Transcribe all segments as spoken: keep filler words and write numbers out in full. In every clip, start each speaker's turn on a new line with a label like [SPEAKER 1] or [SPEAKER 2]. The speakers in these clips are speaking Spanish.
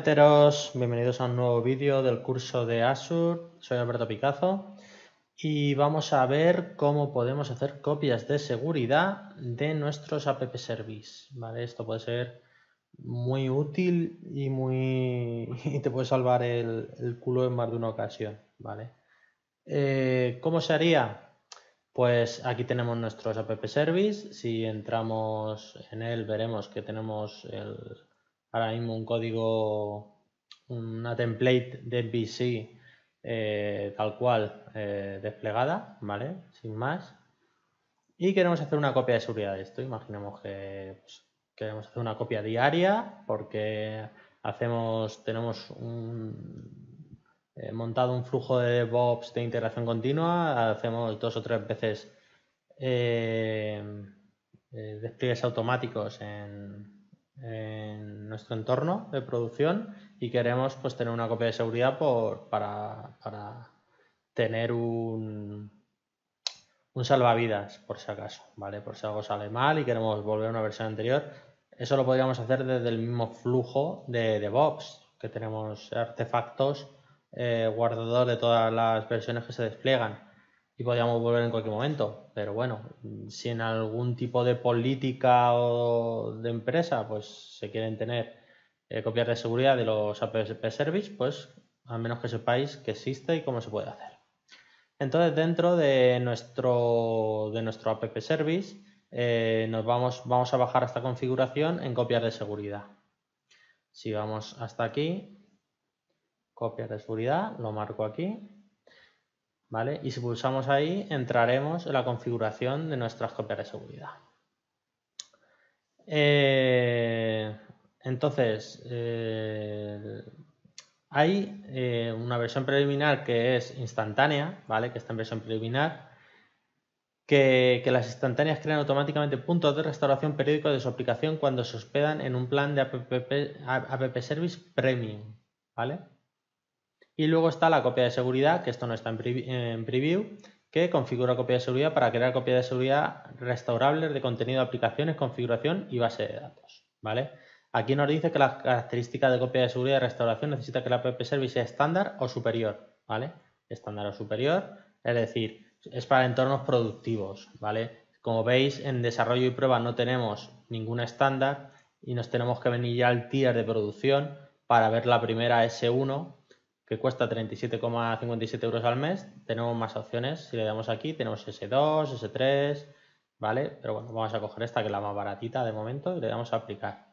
[SPEAKER 1] Interneteros, bienvenidos a un nuevo vídeo del curso de Azure. Soy Alberto Picazo y vamos a ver cómo podemos hacer copias de seguridad de nuestros app service, ¿vale? Esto puede ser muy útil y muy y te puede salvar el, el culo en más de una ocasión, ¿vale? Eh, ¿cómo se haría? Pues aquí tenemos nuestros app service. Si entramos en él veremos que tenemos el, ahora mismo un código, una template de M V C eh, tal cual eh, desplegada, ¿vale? Sin más. Y queremos hacer una copia de seguridad de esto. Imaginemos que pues, queremos hacer una copia diaria porque hacemos, tenemos un, eh, montado un flujo de DevOps de integración continua, hacemos dos o tres veces eh, eh, despliegues automáticos en, en nuestro entorno de producción y queremos pues tener una copia de seguridad por, para, para tener un, un salvavidas por si acaso, ¿vale? Por si algo sale mal y queremos volver a una versión anterior. Eso lo podríamos hacer desde el mismo flujo de DevOps, que tenemos artefactos eh, guardador de todas las versiones que se despliegan y podríamos volver en cualquier momento. Pero bueno, si en algún tipo de política o de empresa pues se quieren tener eh, copias de seguridad de los app service, pues al menos que sepáis que existe y cómo se puede hacer. Entonces dentro de nuestro, de nuestro app service eh, nos vamos, vamos a bajar esta configuración en copias de seguridad. Si vamos hasta aquí, copias de seguridad, lo marco aquí, ¿vale? Y si pulsamos ahí entraremos en la configuración de nuestras copias de seguridad. Eh, entonces, eh, hay eh, una versión preliminar que es instantánea, ¿vale? Que está en versión preliminar. Que, que las instantáneas crean automáticamente puntos de restauración periódicos de su aplicación cuando se hospedan en un plan de app, app Service Premium, ¿vale? Y luego está la copia de seguridad, que esto no está en, pre, en preview, que configura copia de seguridad para crear copia de seguridad restaurables de contenido de aplicaciones, configuración y base de datos, ¿vale? Aquí nos dice que las características de copia de seguridad y restauración necesita que la app Service sea estándar o superior, ¿vale? Estándar o superior, es decir, es para entornos productivos, ¿vale? Como veis, en desarrollo y prueba no tenemos ningún estándar y nos tenemos que venir ya al tier de producción para ver la primera ese uno que cuesta treinta y siete coma cincuenta y siete euros al mes. Tenemos más opciones. Si le damos aquí, tenemos ese dos, ese tres, ¿vale? Pero bueno, vamos a coger esta que es la más baratita de momento y le damos a aplicar.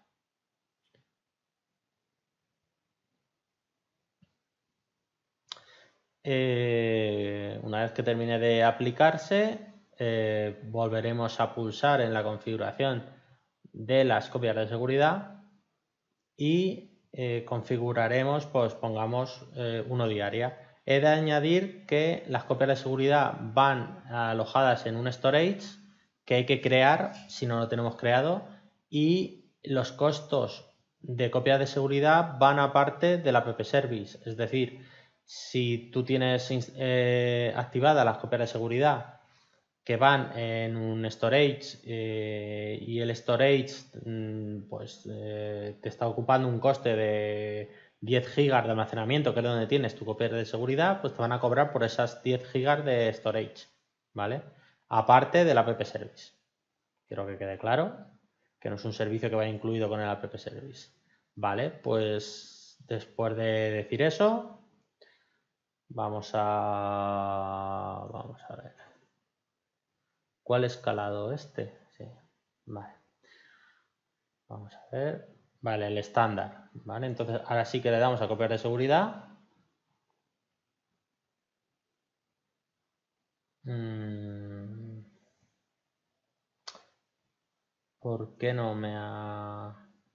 [SPEAKER 1] Eh, una vez que termine de aplicarse, eh, volveremos a pulsar en la configuración de las copias de seguridad y eh, configuraremos, pues pongamos eh, uno diaria. He de añadir que las copias de seguridad van alojadas en un storage que hay que crear si no lo tenemos creado y los costos de copias de seguridad van aparte del app service, es decir, si tú tienes eh, activadas las copias de seguridad que van en un storage eh, y el storage mm, pues eh, te está ocupando un coste de diez gigas de almacenamiento, que es donde tienes tu copia de seguridad, pues te van a cobrar por esas diez gigas de storage, ¿vale? Aparte del app service. Quiero que quede claro que no es un servicio que vaya incluido con el app service. Vale, pues después de decir eso, vamos a vamos a ver. ¿Cuál escalado? Este. Sí. Vale. Vamos a ver. Vale, el estándar. Vale, entonces ahora sí que le damos a copiar de seguridad. Mm. ¿Por qué no me ha...?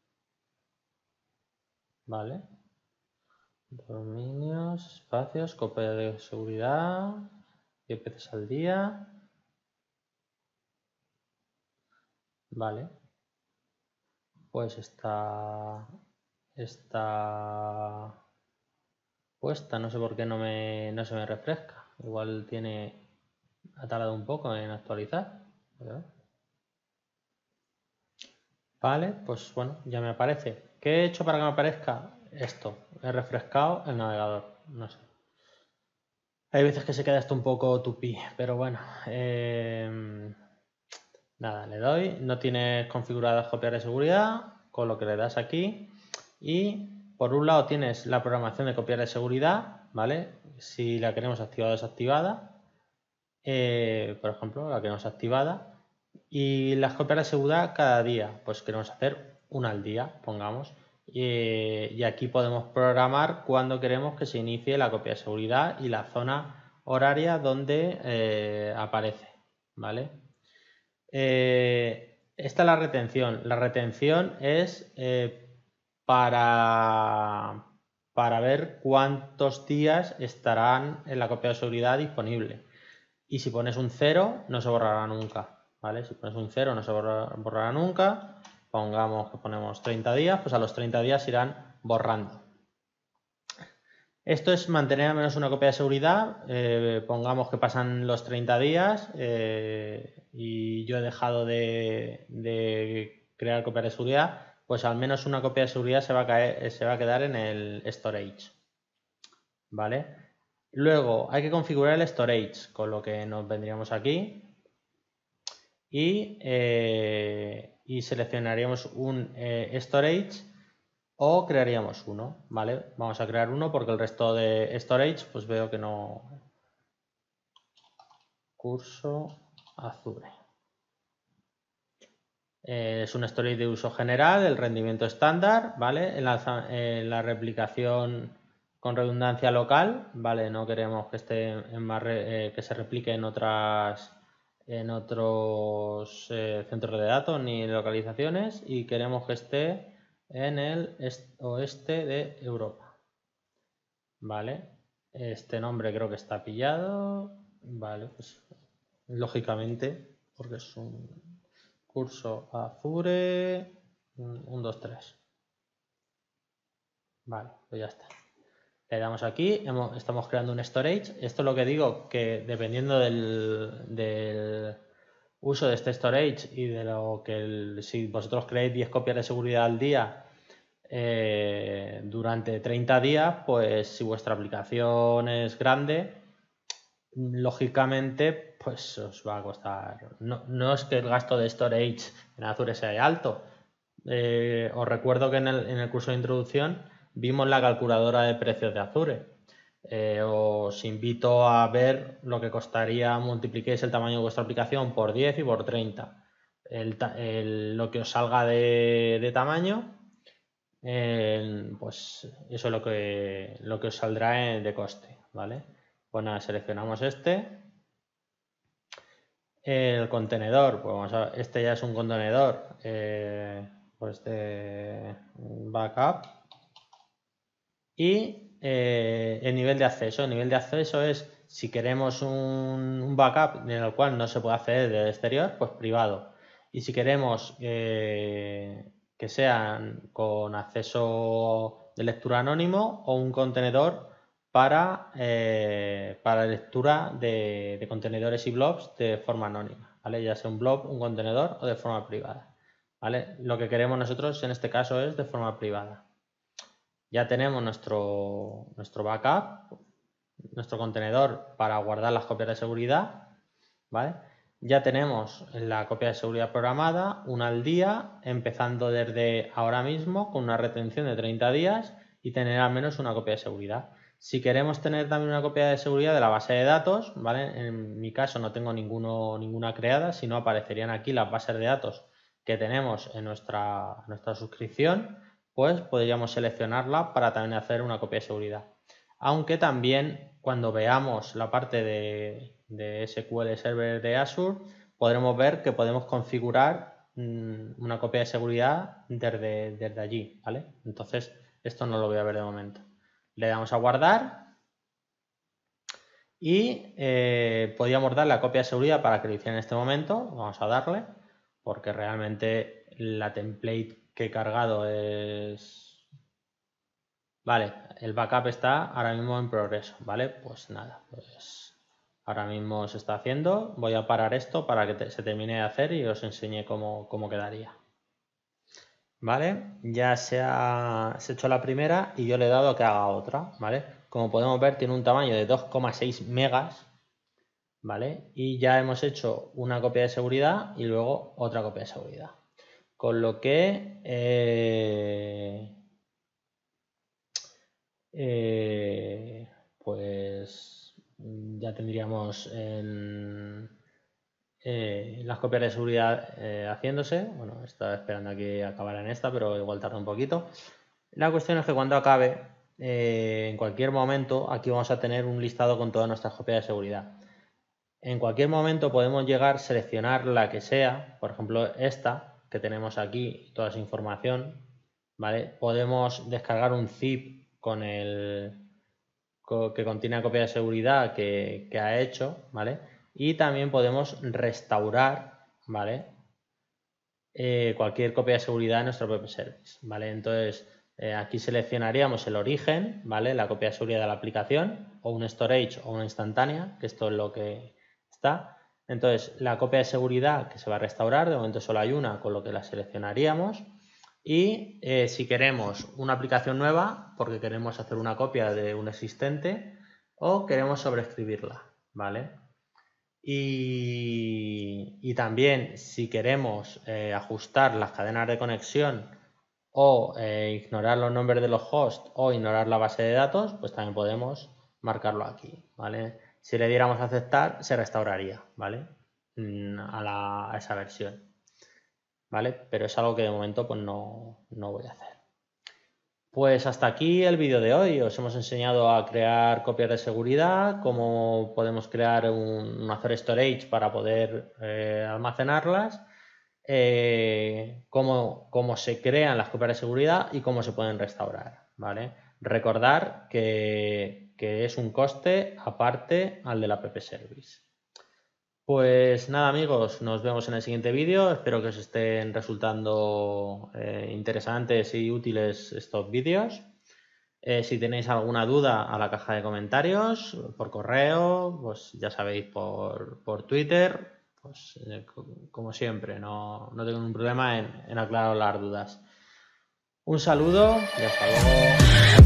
[SPEAKER 1] Vale. Dominios, espacios, copia de seguridad. diez veces al día. Vale. Pues está... Está... puesta. No sé por qué no, me, no se me refresca. Igual tiene... ha tardado un poco en actualizar. Vale, pues bueno, ya me aparece. ¿Qué he hecho para que me aparezca? esto, he refrescado el navegador, no sé. Hay veces que se queda esto un poco tupí, pero bueno. Eh, nada, le doy. No tienes configuradas copias de seguridad, con lo que le das aquí. Y por un lado tienes la programación de copias de seguridad, ¿vale? Si la queremos activada o desactivada. Eh, por ejemplo, la queremos activada. Y las copias de seguridad cada día, pues queremos hacer una al día, pongamos. Eh, y aquí podemos programar cuando queremos que se inicie la copia de seguridad y la zona horaria donde eh, aparece, ¿vale? Eh, esta es la retención. La retención es eh, para, para ver cuántos días estarán en la copia de seguridad disponible. Y si pones un cero, no se borrará nunca, ¿vale? Si pones un cero, no se borra, borrará nunca. Pongamos que ponemos treinta días, pues a los treinta días irán borrando. Esto es mantener al menos una copia de seguridad. Eh, pongamos que pasan los treinta días eh, y yo he dejado de, de crear copia de seguridad, pues al menos una copia de seguridad se va a, caer, se va a quedar en el storage, ¿vale? Luego hay que configurar el storage, con lo que nos vendríamos aquí y, eh, y seleccionaríamos un eh, storage o crearíamos uno, ¿vale? Vamos a crear uno porque el resto de storage pues veo que no. Curso Azure. Eh, es un storage de uso general, el rendimiento estándar, ¿vale? En la, en la replicación con redundancia local, ¿vale? No queremos que esté en más re, eh, que se replique en otras en otros eh, centros de datos ni localizaciones y queremos que esté en el oeste de Europa, ¿vale? Este nombre creo que está pillado, ¿vale? Pues lógicamente, porque es un curso Azure uno, dos, tres. Vale, pues ya está. Le damos aquí, hemos, estamos creando un storage. Esto es lo que digo, que dependiendo del, del uso de este storage y de lo que el, si vosotros creéis diez copias de seguridad al día eh, durante treinta días, pues si vuestra aplicación es grande, lógicamente pues os va a costar. No, no es que el gasto de storage en Azure sea alto. Eh, os recuerdo que en el, en el curso de introducción vimos la calculadora de precios de Azure. Eh, os invito a ver lo que costaría, multipliquéis el tamaño de vuestra aplicación por diez y por treinta. El, el, lo que os salga de, de tamaño, eh, pues eso es lo que, lo que os saldrá de coste, ¿vale? Pues nada, seleccionamos este. El contenedor, pues vamos a, este ya es un contenedor eh, pues de backup. Y eh, el nivel de acceso. El nivel de acceso es si queremos un, un backup en el cual no se puede acceder del exterior, pues privado. Y si queremos eh, que sean con acceso de lectura anónimo o un contenedor para, eh, para lectura de, de contenedores y blobs de forma anónima, ¿vale? Ya sea un blob, un contenedor o de forma privada, ¿vale? Lo que queremos nosotros en este caso es de forma privada. Ya tenemos nuestro, nuestro backup, nuestro contenedor para guardar las copias de seguridad, ¿vale? Ya tenemos la copia de seguridad programada, una al día, empezando desde ahora mismo con una retención de treinta días y tener al menos una copia de seguridad. Si queremos tener también una copia de seguridad de la base de datos, ¿vale? En mi caso no tengo ninguno, ninguna creada, sino aparecerían aquí las bases de datos que tenemos en nuestra, nuestra suscripción, pues podríamos seleccionarla para también hacer una copia de seguridad. Aunque también cuando veamos la parte de, de S Q L Server de Azure, podremos ver que podemos configurar mmm, una copia de seguridad desde, desde allí, ¿vale? Entonces, esto no lo voy a ver de momento. Le damos a guardar y eh, podríamos dar la copia de seguridad para que lo hiciera en este momento. Vamos a darle, porque realmente la template que he cargado es... Vale, el backup está ahora mismo en progreso, ¿vale? Pues nada, pues ahora mismo se está haciendo. Voy a parar esto para que te, se termine de hacer y os enseñe cómo, cómo quedaría. ¿vale? Ya se ha, se ha hecho la primera y yo le he dado a que haga otra, ¿vale? Como podemos ver, tiene un tamaño de dos coma seis megas, ¿vale? Y ya hemos hecho una copia de seguridad y luego otra copia de seguridad. Con lo que eh, eh, pues ya tendríamos en, eh, las copias de seguridad eh, haciéndose. Bueno, estaba esperando a que acabara en esta, pero igual tarda un poquito. La cuestión es que cuando acabe, eh, en cualquier momento, aquí vamos a tener un listado con todas nuestras copias de seguridad. En cualquier momento podemos llegar, seleccionar la que sea, por ejemplo esta que tenemos aquí, toda esa información, ¿vale? Podemos descargar un zip con el que contiene la copia de seguridad que, que ha hecho, ¿vale? Y también podemos restaurar, ¿vale? Eh, cualquier copia de seguridad en nuestro app service, ¿vale? Entonces eh, aquí seleccionaríamos el origen, ¿vale? La copia de seguridad de la aplicación, o un storage o una instantánea, que esto es lo que está. Entonces la copia de seguridad que se va a restaurar, de momento solo hay una, con lo que la seleccionaríamos. Y eh, si queremos una aplicación nueva, porque queremos hacer una copia de un existente, o queremos sobreescribirla, ¿vale? Y, y también si queremos eh, ajustar las cadenas de conexión o eh, ignorar los nombres de los hosts o ignorar la base de datos, pues también podemos marcarlo aquí, ¿vale? Si le diéramos a aceptar, se restauraría, ¿vale? A, la, a esa versión, ¿vale? Pero es algo que de momento pues no, no voy a hacer. Pues hasta aquí el vídeo de hoy. Os hemos enseñado a crear copias de seguridad, cómo podemos crear un, un hacer storage para poder eh, almacenarlas, eh, cómo, cómo se crean las copias de seguridad y cómo se pueden restaurar, ¿vale? Recordar que, que es un coste aparte al del app service. Pues nada amigos, nos vemos en el siguiente vídeo. Espero que os estén resultando eh, interesantes y útiles estos vídeos. Eh, si tenéis alguna duda, a la caja de comentarios, por correo, pues ya sabéis, por, por Twitter, pues eh, como siempre, no, no tengo ningún problema en, en aclarar las dudas. Un saludo y hasta luego.